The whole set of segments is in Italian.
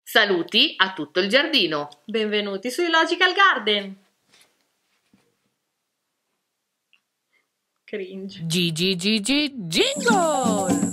Saluti a tutto il giardino. Benvenuti sui Logical Garden. Cringe. Jingle!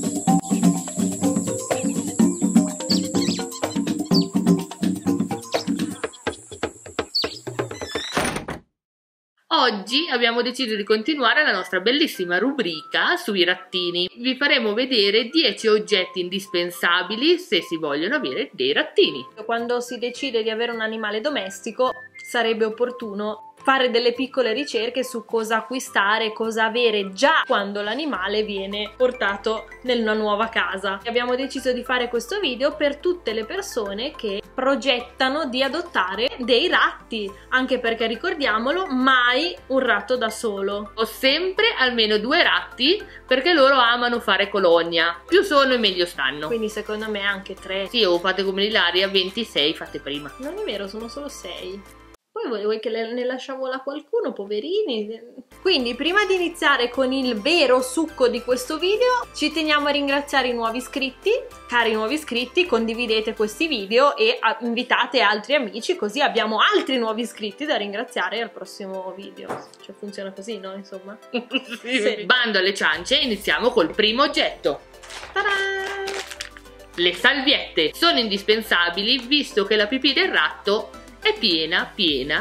Oggi abbiamo deciso di continuare la nostra bellissima rubrica sui rattini. Vi faremo vedere 10 oggetti indispensabili se si vogliono avere dei rattini. Quando si decide di avere un animale domestico, sarebbe opportuno fare delle piccole ricerche su cosa acquistare, cosa avere già quando l'animale viene portato nella nuova casa. Abbiamo deciso di fare questo video per tutte le persone che progettano di adottare dei ratti, anche perché ricordiamolo, mai un ratto da solo. Ho sempre almeno 2 ratti perché loro amano fare colonia. Più sono e meglio stanno. Quindi secondo me anche 3. Sì, o fate come l'Ilaria, 26 fate prima. Non è vero, sono solo 6. Poi vuoi che ne lasciamo là qualcuno, poverini? Quindi prima di iniziare con il vero succo di questo video ci teniamo a ringraziare i nuovi iscritti. Cari nuovi iscritti, condividete questi video e invitate altri amici, così abbiamo altri nuovi iscritti da ringraziare al prossimo video. Cioè funziona così, no? Insomma. Sì. Bando alle ciance, iniziamo col primo oggetto. Ta-da! Le salviette sono indispensabili visto che la pipì del ratto è piena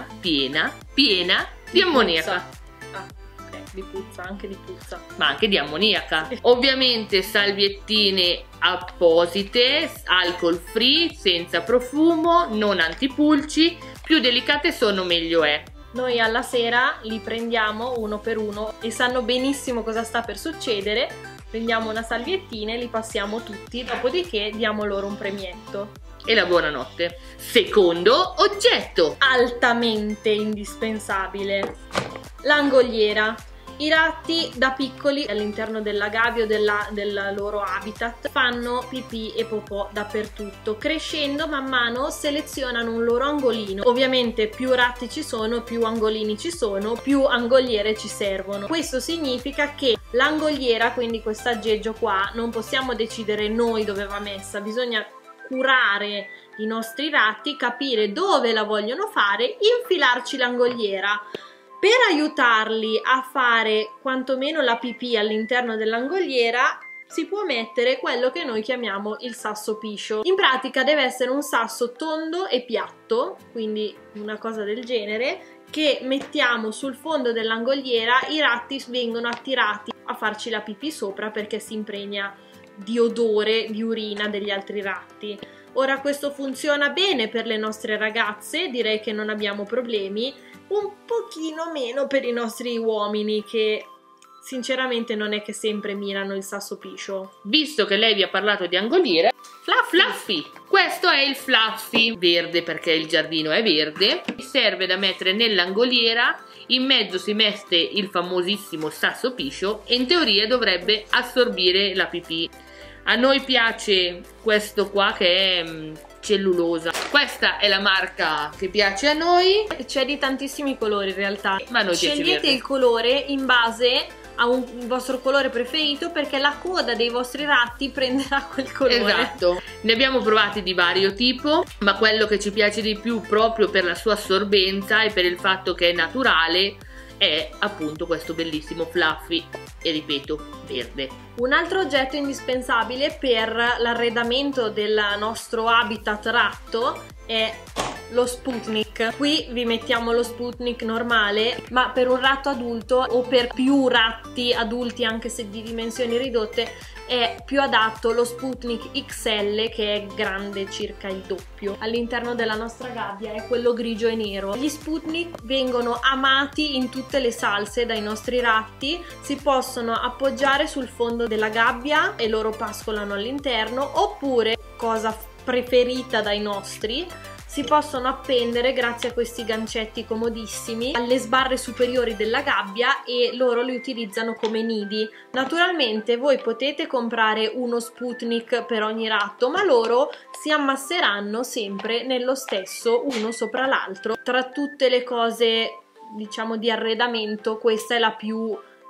di ammoniaca. Ah, ok, di puzza, anche di puzza. Ma anche di ammoniaca. Ovviamente salviettine apposite, alcol free, senza profumo, non antipulci, più delicate sono meglio è. Noi alla sera li prendiamo uno per uno e sanno benissimo cosa sta per succedere. Prendiamo una salviettina e li passiamo tutti, dopodiché diamo loro un premietto. E la buonanotte. Secondo oggetto. Altamente indispensabile. L'angoliera. I ratti da piccoli all'interno della gabbia o del loro habitat fanno pipì e popò dappertutto. Crescendo man mano selezionano un loro angolino. Ovviamente più ratti ci sono, più angolini ci sono, più angoliere ci servono. Questo significa che l'angoliera, quindi questo aggeggio qua, non possiamo decidere noi dove va messa, bisogna curare i nostri ratti, capire dove la vogliono fare, infilarci l'angoliera. Per aiutarli a fare quantomeno la pipì all'interno dell'angoliera si può mettere quello che noi chiamiamo il sasso piscio. In pratica deve essere un sasso tondo e piatto, quindi una cosa del genere, che mettiamo sul fondo dell'angoliera. I ratti vengono attirati a farci la pipì sopra perché si impregna di odore, di urina degli altri ratti. Ora questo funziona bene per le nostre ragazze, direi che non abbiamo problemi, un pochino meno per i nostri uomini che sinceramente non è che sempre mirano il sasso piscio. Visto che lei vi ha parlato di angoliere, Fluffy. Questo è il Fluffy verde perché il giardino è verde, serve da mettere nell'angoliera. In mezzo si mette il famosissimo sasso piscio e in teoria dovrebbe assorbire la pipì. A noi piace questo qua che è cellulosa. Questa è la marca che piace a noi. C'è di tantissimi colori in realtà. Ma a noi piace Scegliete verde. il colore in base a un vostro colore preferito perché la coda dei vostri ratti prenderà quel colore. Esatto. Ne abbiamo provati di vario tipo, ma quello che ci piace di più proprio per la sua assorbenza e per il fatto che è naturale è appunto questo bellissimo Fluffy e ripeto verde. Un altro oggetto indispensabile per l'arredamento del nostro habitat ratto è lo Sputnik. Qui vi mettiamo lo Sputnik normale, ma per un ratto adulto o per più ratti adulti anche se di dimensioni ridotte è più adatto lo Sputnik XL, che è grande circa il doppio. All'interno della nostra gabbia è quello grigio e nero. Gli Sputnik vengono amati in tutte le salse dai nostri ratti, si possono appoggiare sul fondo della gabbia e loro pascolano all'interno, oppure, cosa preferita dai nostri, si possono appendere grazie a questi gancetti comodissimi alle sbarre superiori della gabbia e loro li utilizzano come nidi. Naturalmente voi potete comprare uno Sputnik per ogni ratto, ma loro si ammasseranno sempre nello stesso, uno sopra l'altro. Tra tutte le cose, diciamo, di arredamento, questa è la più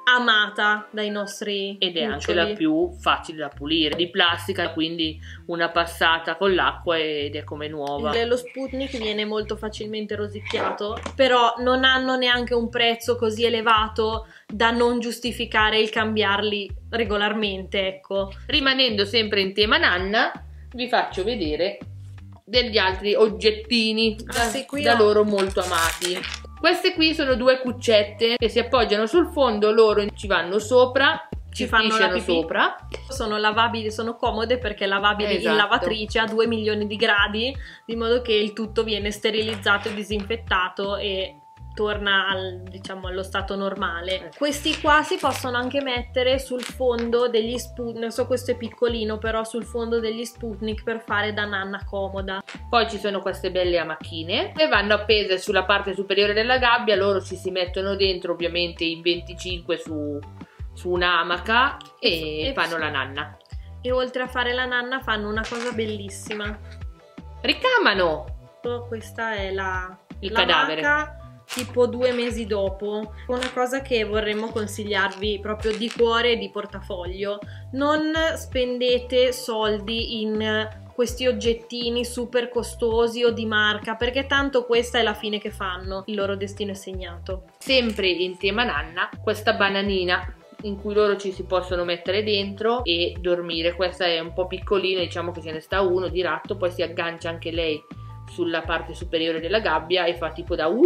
amata dai nostri ed è anche cuccioli. la più facile da pulire, di plastica, quindi una passata con l'acqua ed è come nuova. Lo Sputnik viene molto facilmente rosicchiato, però non hanno neanche un prezzo così elevato da non giustificare il cambiarli regolarmente, ecco. Rimanendo sempre in tema nanna, vi faccio vedere degli altri oggettini da loro molto amati. Queste qui sono due cuccette che si appoggiano sul fondo, loro ci vanno sopra, ci fanno la pipì sopra. Sono lavabili, sono comode perché lavabili Esatto. in lavatrice a 2 milioni di gradi, di modo che il tutto viene sterilizzato e disinfettato e torna diciamo allo stato normale. Questi qua si possono anche mettere sul fondo degli Sputnik, so questo è piccolino, però sul fondo degli Sputnik per fare da nanna comoda. Poi ci sono queste belle amachine e vanno appese sulla parte superiore della gabbia, loro ci si mettono dentro ovviamente in 25 su un'amaca e fanno la nanna. E oltre a fare la nanna fanno una cosa bellissima. Ricamano! Questa è il cadavere. Maca, tipo 2 mesi dopo. Una cosa che vorremmo consigliarvi proprio di cuore e di portafoglio: non spendete soldi in questi oggettini super costosi o di marca, perché tanto questa è la fine che fanno, il loro destino è segnato. Sempre in tema nanna, questa bananina in cui loro ci si possono mettere dentro e dormire. Questa è un po' piccolina, diciamo che ce ne sta uno di ratto, poi si aggancia anche lei sulla parte superiore della gabbia e fa tipo da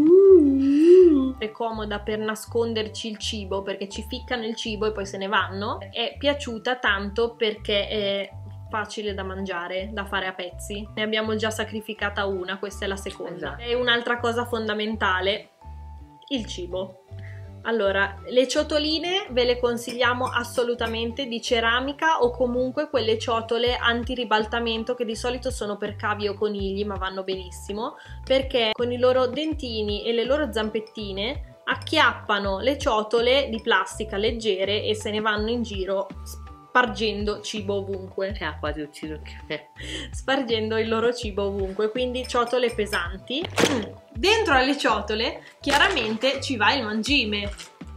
È comoda per nasconderci il cibo, perché ci ficcano il cibo e poi se ne vanno. È piaciuta tanto perché è facile da mangiare, da fare a pezzi. Ne abbiamo già sacrificata una, questa è la seconda. Esatto. E un'altra cosa fondamentale, il cibo. Allora, le ciotoline ve le consigliamo assolutamente di ceramica o comunque quelle ciotole antiribaltamento che di solito sono per cavi o conigli, ma vanno benissimo, perché con i loro dentini e le loro zampettine acchiappano le ciotole di plastica leggere e se ne vanno in giro spargendo cibo ovunque. ha quasi ucciso anche me. Spargendo il loro cibo ovunque, quindi ciotole pesanti. Dentro alle ciotole chiaramente ci va il mangime.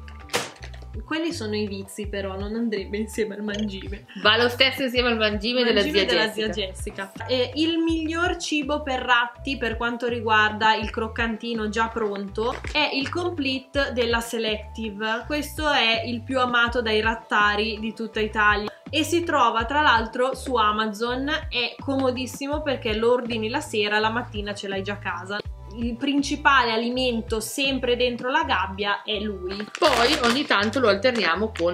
Quelli sono i vizi, però non andrebbe insieme al mangime. Va lo stesso insieme al mangime della zia Jessica. E il miglior cibo per ratti per quanto riguarda il croccantino già pronto è il Complete della Selective. Questo è il più amato dai rattari di tutta Italia e si trova tra l'altro su Amazon. È comodissimo perché lo ordini la sera, la mattina ce l'hai già a casa. Il principale alimento sempre dentro la gabbia è lui. Poi ogni tanto lo alterniamo con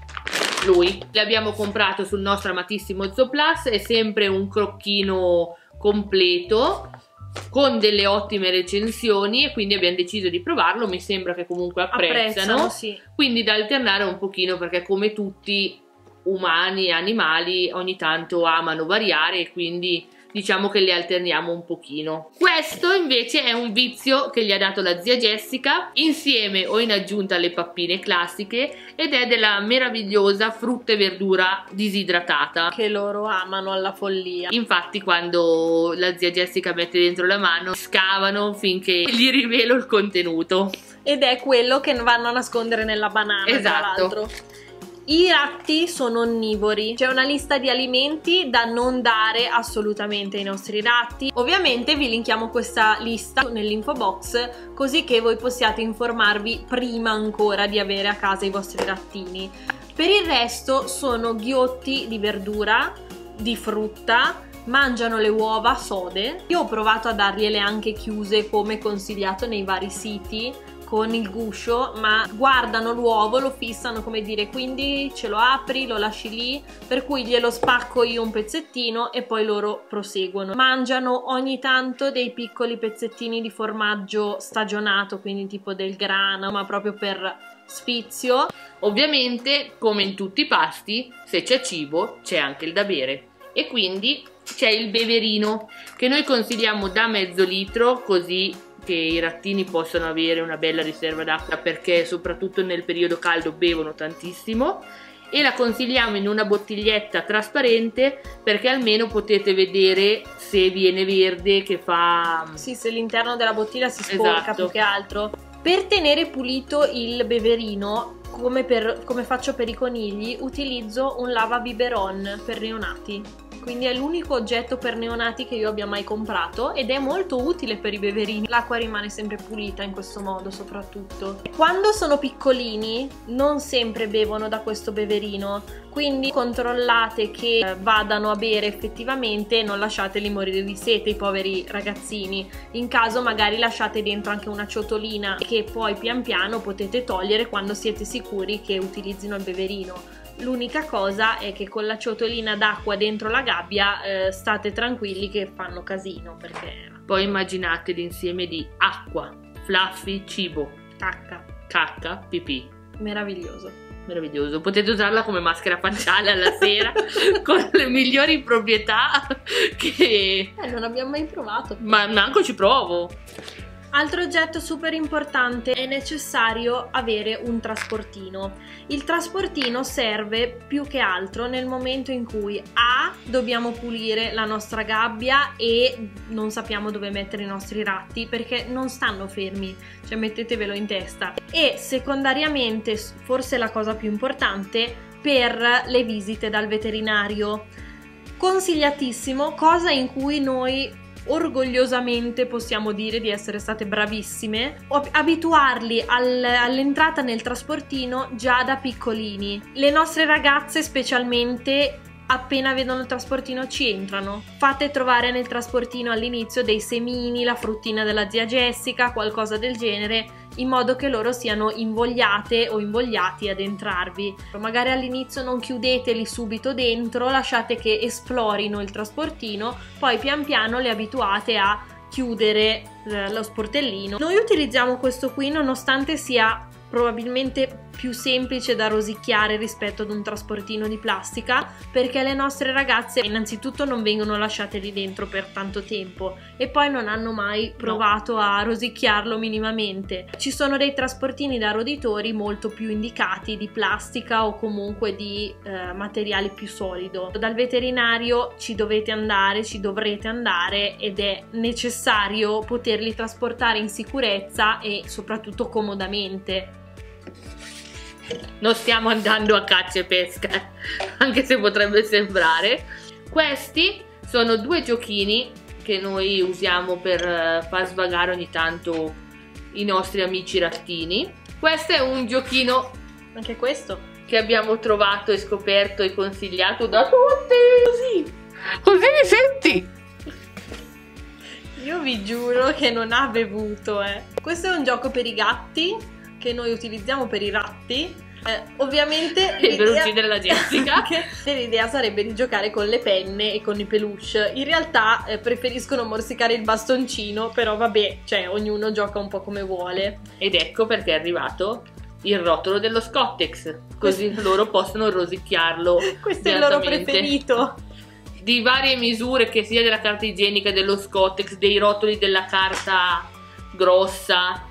lui. L'abbiamo comprato sul nostro amatissimo Zooplus, è sempre un crocchino completo con delle ottime recensioni e quindi abbiamo deciso di provarlo. Mi sembra che comunque apprezzano sì. Quindi da alternare un pochino, perché come tutti umani e animali ogni tanto amano variare e quindi diciamo che le alterniamo un pochino. Questo invece è un vizio che gli ha dato la zia Jessica insieme o in aggiunta alle pappine classiche ed è della meravigliosa frutta e verdura disidratata che loro amano alla follia. Infatti quando la zia Jessica mette dentro la mano scavano finché gli rivelo il contenuto ed è quello che vanno a nascondere nella banana. Esatto. Tra l'altro i ratti sono onnivori, c'è una lista di alimenti da non dare assolutamente ai nostri ratti. Ovviamente vi linkiamo questa lista nell'info box così che voi possiate informarvi prima ancora di avere a casa i vostri rattini. Per il resto sono ghiotti di verdura, di frutta, mangiano le uova sode. Io ho provato a dargliele anche chiuse come consigliato nei vari siti con il guscio, ma guardano l'uovo, lo fissano, come dire, quindi ce lo apri, lo lasci lì, per cui glielo spacco io un pezzettino e poi loro proseguono. Mangiano ogni tanto dei piccoli pezzettini di formaggio stagionato, quindi tipo del grana, ma proprio per sfizio. Ovviamente, come in tutti i pasti, se c'è cibo c'è anche il da bere e quindi c'è il beverino che noi consigliamo da mezzo litro, così che i rattini possono avere una bella riserva d'acqua, perché soprattutto nel periodo caldo bevono tantissimo, e la consigliamo in una bottiglietta trasparente perché almeno potete vedere se viene verde, che fa... Sì, se l'interno della bottiglia si sporca. Esatto. Più che altro. Per tenere pulito il beverino come faccio per i conigli, utilizzo un lavabiberon per neonati. Quindi è l'unico oggetto per neonati che io abbia mai comprato ed è molto utile per i beverini. L'acqua rimane sempre pulita in questo modo soprattutto. Quando sono piccolini non sempre bevono da questo beverino, quindi controllate che vadano a bere effettivamente e non lasciateli morire di sete i poveri ragazzini. In caso magari lasciate dentro anche una ciotolina che poi pian piano potete togliere quando siete sicuri che utilizzino il beverino. L'unica cosa è che con la ciotolina d'acqua dentro la gabbia state tranquilli che fanno casino, perché poi immaginate l'insieme di acqua, Fluffy, cibo, cacca, pipì. Meraviglioso. Meraviglioso, potete usarla come maschera facciale alla sera con le migliori proprietà che... non abbiamo mai provato. Ma manco ci provo. Altro oggetto super importante, è necessario avere un trasportino. Il trasportino serve più che altro nel momento in cui dobbiamo pulire la nostra gabbia e non sappiamo dove mettere i nostri ratti perché non stanno fermi, cioè mettetevelo in testa. E secondariamente, forse la cosa più importante, per le visite dal veterinario. Consigliatissimo, cosa in cui noi orgogliosamente possiamo dire di essere state bravissime, abituarli all'entrata nel trasportino già da piccolini. Le nostre ragazze specialmente appena vedono il trasportino ci entrano. Fate trovare nel trasportino all'inizio dei semini, la fruttina della zia Jessica, qualcosa del genere, in modo che loro siano invogliate o invogliati ad entrarvi. Magari all'inizio non chiudeteli subito dentro, lasciate che esplorino il trasportino, poi pian piano le abituate a chiudere lo sportellino. Noi utilizziamo questo qui nonostante sia probabilmente più semplice da rosicchiare rispetto ad un trasportino di plastica, perché le nostre ragazze innanzitutto non vengono lasciate lì dentro per tanto tempo e poi non hanno mai provato a rosicchiarlo minimamente. Ci sono dei trasportini da roditori molto più indicati, di plastica o comunque di materiale più solido. Dal veterinario ci dovrete andare ed è necessario poterli trasportare in sicurezza e soprattutto comodamente. Non stiamo andando a caccia e pesca, anche se potrebbe sembrare. Questi sono due giochini che noi usiamo per far svagare ogni tanto i nostri amici rattini. Questo è un giochino, anche questo, che abbiamo trovato e scoperto e consigliato da tutti. Così mi senti? Io vi giuro che non ha bevuto, Questo è un gioco per i gatti che noi utilizziamo per i ratti. Ovviamente per uccidere la Jessica. L'idea sarebbe di giocare con le penne e con i peluche. In realtà preferiscono morsicare il bastoncino, però vabbè, cioè ognuno gioca un po' come vuole. Ed ecco perché è arrivato il rotolo dello Scottex, così loro possono rosicchiarlo. Questo è il loro preferito. Di varie misure, che sia della carta igienica, dello Scottex, dei rotoli della carta grossa,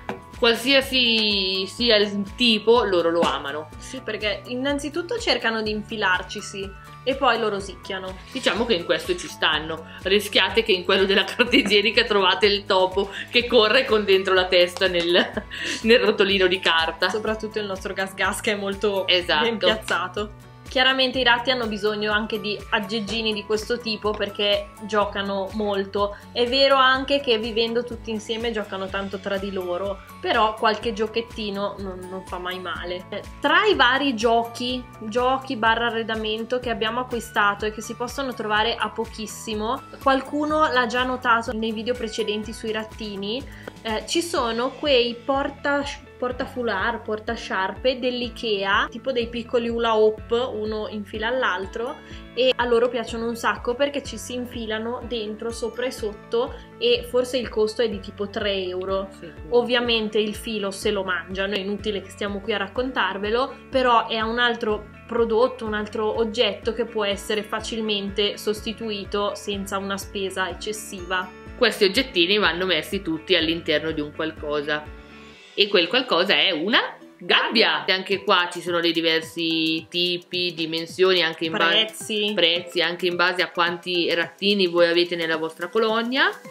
qualsiasi sia il tipo, loro lo amano. Sì, perché innanzitutto cercano di infilarcisi e poi lo rosicchiano. Diciamo che in questo ci stanno. Rischiate che in quello della carta igienica trovate il topo che corre con dentro la testa nel rotolino di carta. Soprattutto il nostro Gas Gas, che è molto ben piazzato. Chiaramente i ratti hanno bisogno anche di aggeggini di questo tipo perché giocano molto. È vero anche che vivendo tutti insieme giocano tanto tra di loro, però qualche giochettino non fa mai male. Tra i vari giochi barra arredamento che abbiamo acquistato e che si possono trovare a pochissimo, qualcuno l'ha già notato nei video precedenti sui rattini, ci sono quei portafoulard, portasciarpe dell'Ikea, tipo dei piccoli hula hoop, uno in fila all'altro, e a loro piacciono un sacco perché ci si infilano dentro, sopra e sotto, e forse il costo è di tipo 3 euro. Sì. Ovviamente il filo se lo mangiano, è inutile che stiamo qui a raccontarvelo, però è un altro prodotto, un altro oggetto che può essere facilmente sostituito senza una spesa eccessiva. Questi oggettini vanno messi tutti all'interno di un qualcosa, e quel qualcosa è una gabbia. Anche qua ci sono dei diversi tipi, dimensioni, anche in prezzi anche in base a quanti rattini voi avete nella vostra colonia.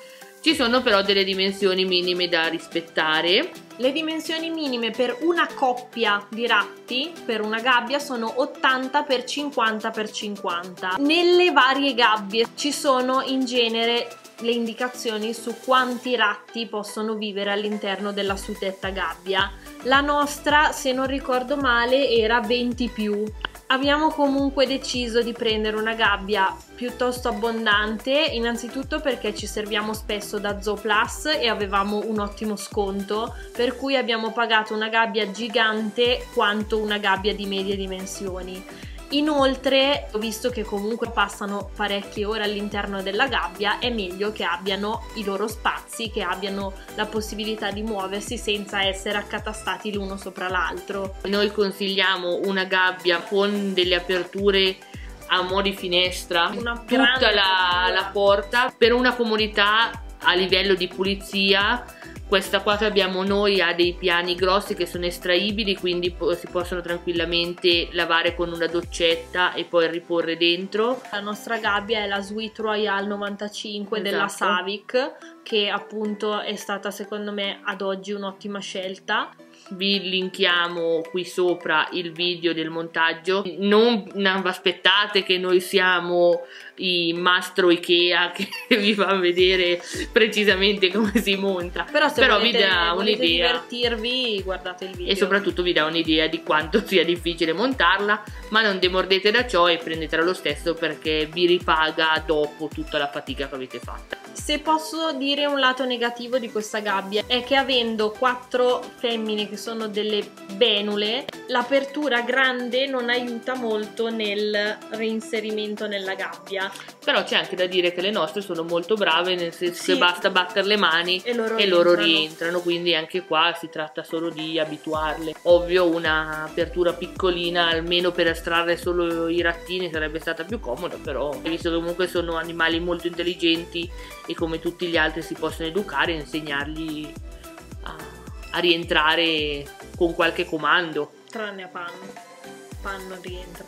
Ci sono però delle dimensioni minime da rispettare. Le dimensioni minime per una coppia di ratti, per una gabbia, sono 80 x 50 x 50. Nelle varie gabbie ci sono in genere le indicazioni su quanti ratti possono vivere all'interno della suddetta gabbia. La nostra, se non ricordo male, era 20+. Abbiamo comunque deciso di prendere una gabbia piuttosto abbondante, innanzitutto perché ci serviamo spesso da Zooplus e avevamo un ottimo sconto, per cui abbiamo pagato una gabbia gigante quanto una gabbia di medie dimensioni. Inoltre, visto che comunque passano parecchie ore all'interno della gabbia, è meglio che abbiano i loro spazi, che abbiano la possibilità di muoversi senza essere accatastati l'uno sopra l'altro. Noi consigliamo una gabbia con delle aperture a mo' di finestra, tutta la porta, per una comodità a livello di pulizia. Questa qua che abbiamo noi ha dei piani grossi che sono estraibili, quindi si possono tranquillamente lavare con una doccetta e poi riporre dentro. La nostra gabbia è la Sweet Royale 95 della Savic, che appunto è stata secondo me ad oggi un'ottima scelta. Vi linkiamo qui sopra il video del montaggio. Non aspettate che noi siamo i mastro Ikea che vi fa vedere precisamente come si monta, però vi dà un'idea, divertirvi, guardate il video, e soprattutto vi dà un'idea di quanto sia difficile montarla, ma non demordete da ciò e prendetela lo stesso, perché vi ripaga dopo tutta la fatica che avete fatto. Se posso dire un lato negativo di questa gabbia, è che avendo 4 femmine che sono delle benule, l'apertura grande non aiuta molto nel reinserimento nella gabbia. Però c'è anche da dire che le nostre sono molto brave, nel senso che basta battere le mani e loro rientrano, quindi anche qua si tratta solo di abituarle. Ovvio, una apertura piccolina, almeno per estrarre solo i rattini, sarebbe stata più comoda, però visto che comunque sono animali molto intelligenti e come tutti gli altri si possono educare, insegnargli a rientrare con qualche comando. Tranne a Pan. Pan non rientra.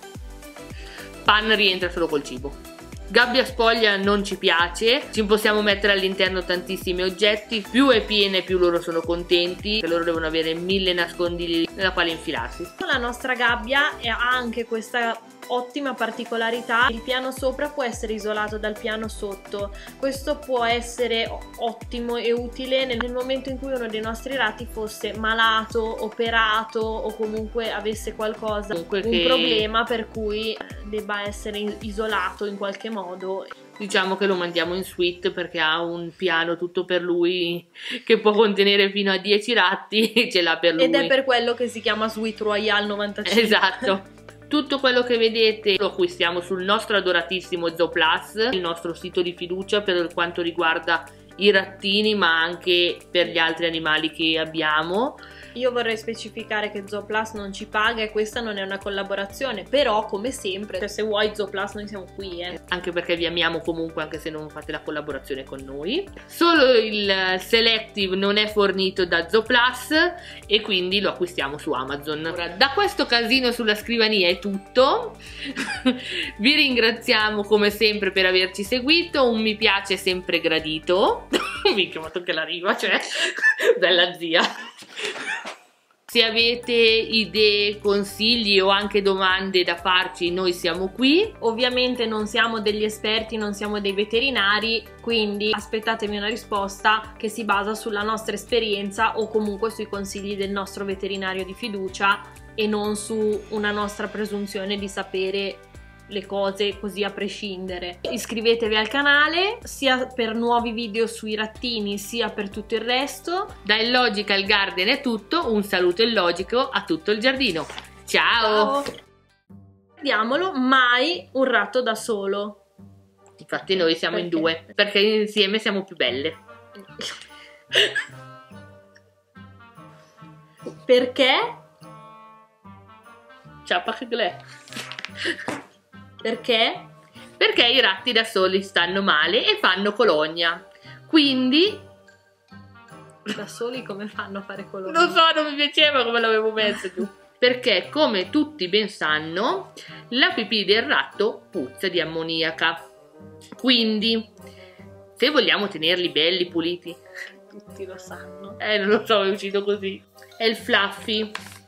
Pan rientra solo col cibo. Gabbia spoglia non ci piace, ci possiamo mettere all'interno tantissimi oggetti, più è piena più loro sono contenti, che loro devono avere 1000 nascondigli nella quale infilarsi. La nostra gabbia ha anche questa ottima particolarità: il piano sopra può essere isolato dal piano sotto. Questo può essere ottimo e utile nel momento in cui uno dei nostri ratti fosse malato, operato o comunque avesse qualcosa, un problema per cui debba essere isolato in qualche modo. Diciamo che lo mandiamo in suite perché ha un piano tutto per lui che può contenere fino a 10 ratti e ce l'ha per lui. Ed è per quello che si chiama Sweet Royale 95. Esatto. Tutto quello che vedete lo acquistiamo sul nostro adoratissimo Zooplus, il nostro sito di fiducia per quanto riguarda i rattini, ma anche per gli altri animali che abbiamo. Io vorrei specificare che Zooplus non ci paga e questa non è una collaborazione, però come sempre, se vuoi Zooplus noi siamo qui, Anche perché vi amiamo comunque, anche se non fate la collaborazione con noi. Solo il Selective non è fornito da Zooplus e quindi lo acquistiamo su Amazon. Ora, da questo casino sulla scrivania è tutto. Vi ringraziamo come sempre per averci seguito, un mi piace sempre gradito. Minchia, ma tocca la riva, cioè, bella zia. Se avete idee, consigli o anche domande da farci, noi siamo qui. Ovviamente non siamo degli esperti, non siamo dei veterinari, quindi aspettatevi una risposta che si basa sulla nostra esperienza o comunque sui consigli del nostro veterinario di fiducia e non su una nostra presunzione di sapere le cose così a prescindere. Iscrivetevi al canale sia per nuovi video sui rattini sia per tutto il resto. Da Illogical Garden è tutto, un saluto illogico a tutto il giardino. Ciao! Vediamolo, mai un ratto da solo. Infatti noi siamo in due, perché insieme siamo più belle. Perché? Ciao, Pachlè. Perché? Perché i ratti da soli stanno male e fanno colonia. Quindi... Da soli come fanno a fare colonia? Non so, non mi piaceva come l'avevo messo giù. Perché, come tutti ben sanno, la pipì del ratto puzza di ammoniaca. Quindi, Se vogliamo tenerli belli, puliti. Tutti lo sanno. Non lo so, è uscito così. È il Fluffy.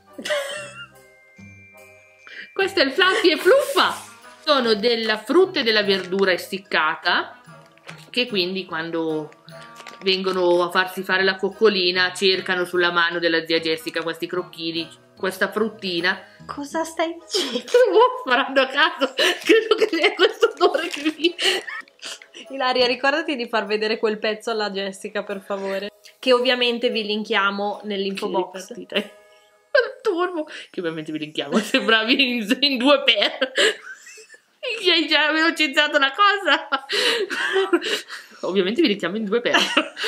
Questo è il Fluffy e Fluffa. Sono della frutta e della verdura essiccata, che quindi quando vengono a farsi fare la coccolina cercano sulla mano della zia Jessica questi crocchini, questa fruttina. Cosa stai dicendo? Faranno a caso, credo che sia questo odore che vi... Ilaria, ricordati di far vedere quel pezzo alla Jessica, per favore, che ovviamente vi linkiamo nell'info box. Turbo, che ovviamente vi linkiamo, sembravi in 2 per. Hai già velocizzato la cosa. Ovviamente vi linkiamo in 2 per.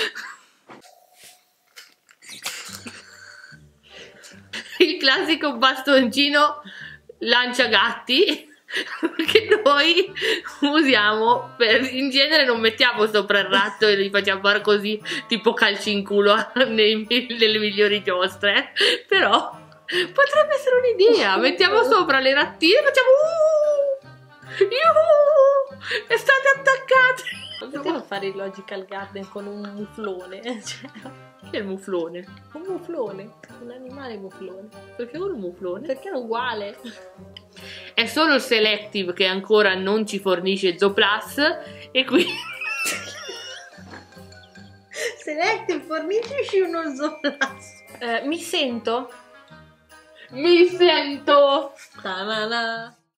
Il classico bastoncino lanciagatti che noi usiamo in genere non mettiamo sopra il ratto e li facciamo fare così tipo calci in culo nelle migliori giostre, però potrebbe essere un'idea. Mettiamo sopra le rattine e facciamo estate attaccate. Potevo fare il Logical Garden con un muflone. Che è il muflone? Un muflone, un animale muflone. Perché un muflone? Perché è uguale. È solo il Selective che ancora non ci fornisce Zooplus e quindi Selective, fornisci uno Zooplus. Mi sento. mi sento. Ta-na-na.